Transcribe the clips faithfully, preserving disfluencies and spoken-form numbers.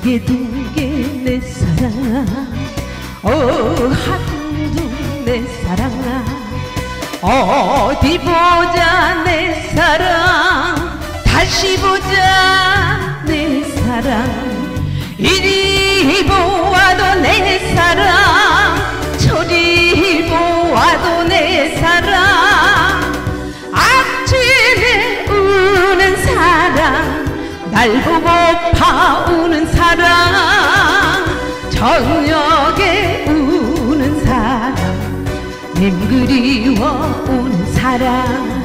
둥개둥개 내 사랑아, 어하둥둥 내 사랑아, 어디 보자 내 사랑, 다시 보자 내 사랑. 이리 보아도 내 사랑, 저리 보아도 내 사랑. 아침에 우는 사랑, 날 보고파 우는 사랑, 저녁에 우는 사랑, 님 그리워 우는 사랑.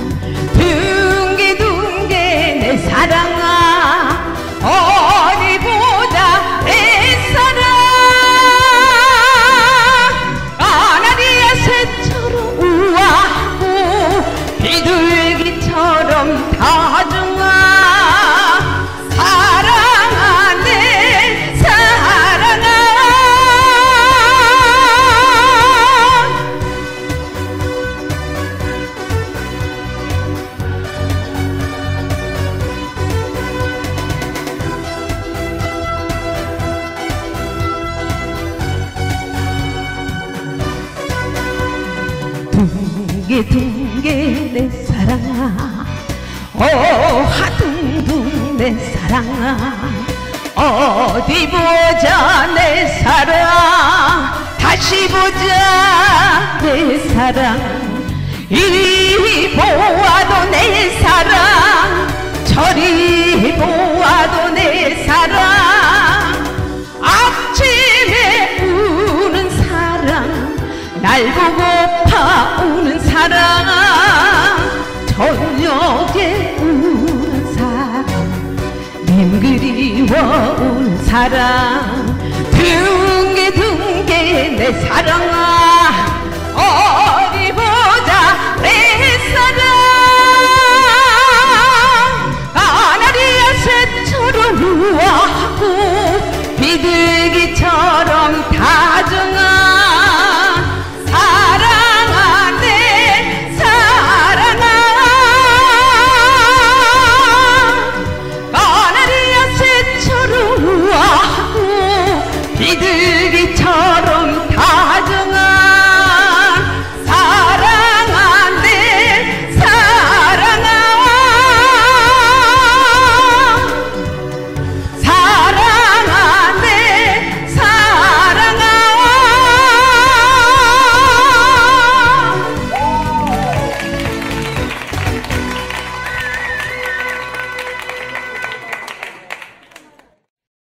둥개둥개 내 사랑아, 어디 보자 내 사랑. 아나리아 새처럼 우아하고 비둘기처럼 다정아, 사랑아 내 사랑아. 둥개둥개 내 사랑아, 어하둥둥 내 사랑아, 어디 보자 내 사랑, 다시 보자 내 사랑. 이리 보아도 내 사랑, 저리 보아도 내 사랑. 아침에 우는 사랑, 날 보고파 우는 사랑, 저녁에 우는 사랑, 님 그리워 우는 사랑. 둥개둥개 내 사랑아, 어